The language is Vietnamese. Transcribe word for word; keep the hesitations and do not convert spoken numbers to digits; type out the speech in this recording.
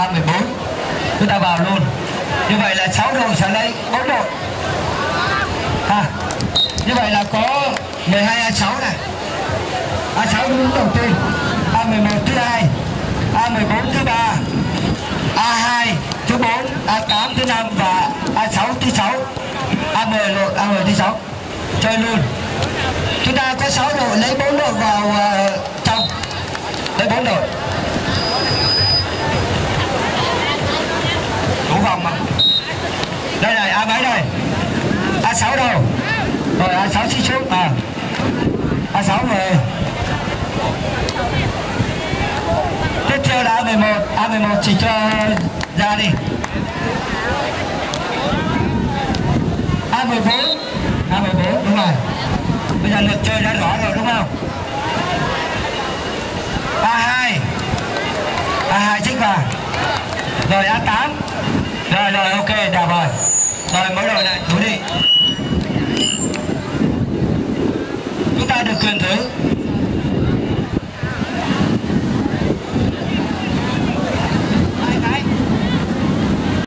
A mười bốn. Chúng ta vào luôn. Như vậy là sáu đội sẽ lấy bốn đội. À, như vậy là có mười hai A sáu này. A sáu đứng đầu tiên, A mười một thứ hai, A mười bốn thứ ba, A hai thứ bốn, A tám thứ năm và A sáu thứ sáu. A mười đội, A mười thứ sáu. Chơi luôn. Chúng ta có sáu đội, lấy bốn đội vào uh, trong. Lấy bốn đội. Đủ vòng mà. Đây này, A mấy đây? A sáu đâu? Rồi A sáu xích xuống. À. A sáu rồi. Tiếp theo là A mười một. A mười một chỉ cho ra đi. A mười bốn. A mười bốn, đúng rồi. Bây giờ lượt chơi đã rõ rồi đúng không? A hai. A hai xích vào. Rồi A tám. Rồi rồi ok, đẹp rồi. Rồi mỗi đội này thử đi. Chúng ta được quyền thử.